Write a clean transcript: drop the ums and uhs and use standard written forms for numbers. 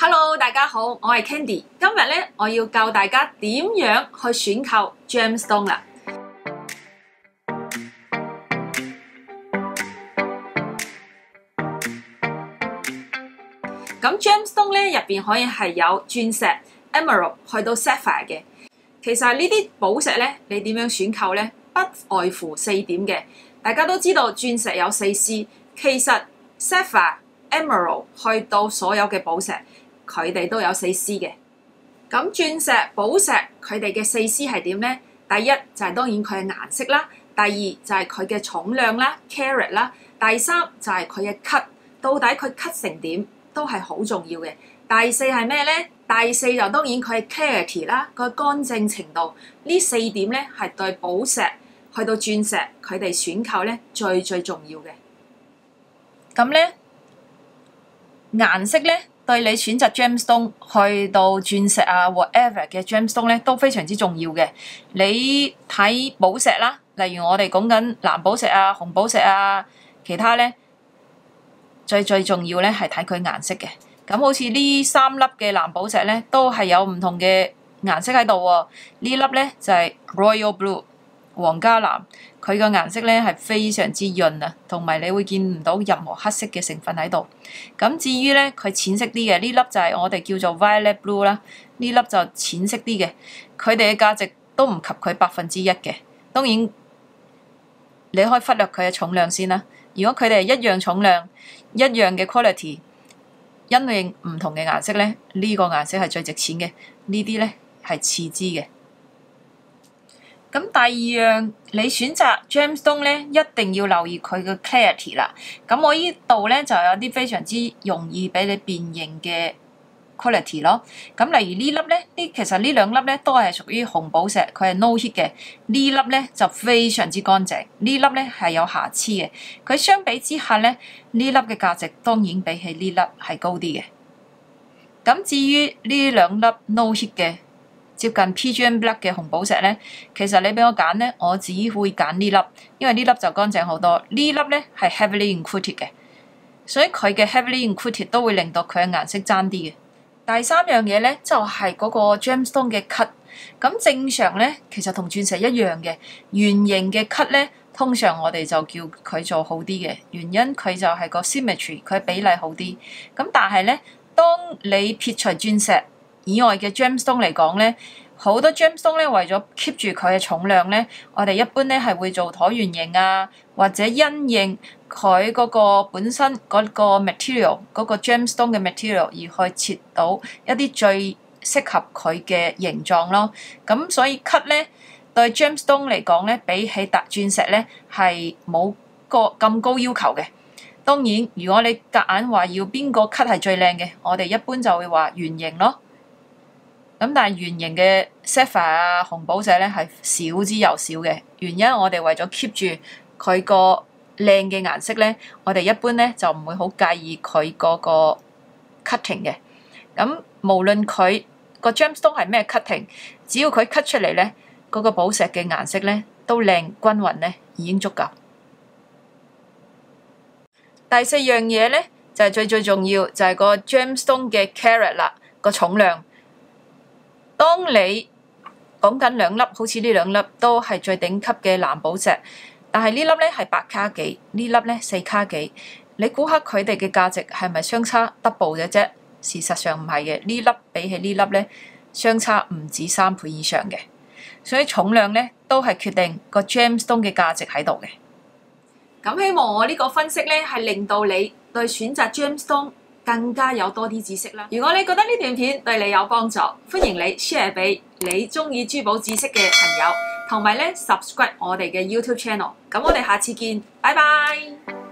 Hello， 大家好，我係 Candy。今日咧，我要教大家點樣去選購 gemstone 啦。咁 gemstone 咧入邊可以係有鑽石、emerald 去到 sapphire 嘅。其實呢啲寶石咧，你點樣選購咧？不外乎4點嘅。大家都知道鑽石有4C， 其實 sapphire、emerald 去到所有嘅寶石，佢哋都有4C 嘅。咁鑽石、寶石佢哋嘅4C 係點咧？第一就係當然佢嘅顏色啦，第二就係佢嘅重量啦 carat 啦，第三就係佢嘅 cut， 到底佢 cut 成點都係好重要嘅。第四係咩咧？第四就當然佢嘅 clarity 啦，個乾淨程度。呢4點咧係對寶石去到鑽石佢哋選購咧最重要嘅。咁咧顏色咧對你選擇 gemstone 去到鑽石啊 whatever 嘅 gemstone 咧都非常之重要嘅。你睇寶石啦，例如我哋講緊藍寶石啊、紅寶石啊，其他咧最重要咧係睇佢顏色嘅。咁好似呢3粒嘅藍寶石咧，都係有唔同嘅顏色喺度喎。呢粒咧就係 Royal Blue 皇家藍，佢個顏色咧係非常之潤啊，同埋你會見唔到任何黑色嘅成分喺度。咁至於咧佢淺色啲嘅呢粒就係我哋叫做 Violet Blue 啦，呢粒就淺色啲嘅，佢哋嘅價值都唔及佢1%嘅。當然你可以忽略佢嘅重量先啦。如果佢哋係一樣重量、一樣嘅 quality， 因應唔同嘅顏色咧，呢個顏色係最值錢嘅，呢啲咧係次之嘅。咁第二樣，你選擇 gemstone 咧，一定要留意佢嘅 clarity 啦。咁我呢度咧就有啲非常之容易俾你辨認嘅 quality 咯。咁例如呢粒咧，其實呢兩粒咧都係屬於紅寶石，佢係 no hit 嘅。呢粒咧就非常之乾淨，呢粒咧係有瑕疵嘅。佢相比之下咧，呢粒嘅價值當然比起呢粒係高啲嘅。咁至於呢兩粒 no hit 嘅接近 PGM Black 嘅紅寶石咧，其實你俾我揀咧，我只會揀呢粒，因為呢粒就乾淨好多。呢粒咧係 heavily included 嘅，所以佢嘅 heavily included 都會令到佢嘅顏色爭啲嘅。第三樣嘢咧就係嗰個 gemstone 嘅 cut。咁正常咧，其實同鑽石一樣嘅圓形嘅 cut 咧，通常我哋就叫佢做好啲嘅，原因佢就係個 symmetry， 佢比例好啲。咁但係咧，當你撇除鑽石以外嘅 gemstone 嚟講咧，好多 gemstone 咧為咗 keep 住佢嘅重量咧，我哋一般咧係會做橢圓形啊，或者因應佢嗰個本身嗰個 material 嗰個 gemstone 嘅 material 而去切到一啲最適合佢嘅形狀咯。咁所以 cut 咧對 gemstone 嚟講咧，比起鑽石咧係冇個咁高要求嘅。當然，如果你夾硬話要邊個 cut 係最靚嘅，我哋一般就會話圓形咯。咁但係圓形嘅 sapphire 啊、紅寶石咧係少之又少嘅，原因我哋為咗 keep 住佢個靚嘅顏色咧，我哋一般咧就唔會好介意佢嗰個 cutting 嘅。咁無論佢個 gemstone 係咩 cutting， 只要佢 cut 出嚟咧，嗰個寶石嘅顏色咧都靚均勻咧，已經足夠。第4樣嘢咧就係最重要，就係個 gemstone 嘅 carat 啦，個重量。當你講緊2粒，好似呢2粒都係最頂級嘅藍寶石，但係呢粒咧係8卡幾，呢粒咧4卡幾，你估下佢哋嘅價值係咪相差 double 嘅啫？事實上唔係嘅，呢粒比起呢粒咧相差唔止3倍以上嘅，所以重量咧都係決定個 gemstone 嘅價值喺度嘅。咁希望我呢個分析咧係令到你對選擇 gemstone更加有多啲知識啦。如果你覺得呢段片對你有幫助，歡迎你 share 俾你中意珠寶知識嘅朋友，同埋咧 subscribe 我哋嘅 YouTube channel。咁我哋下次見，拜拜。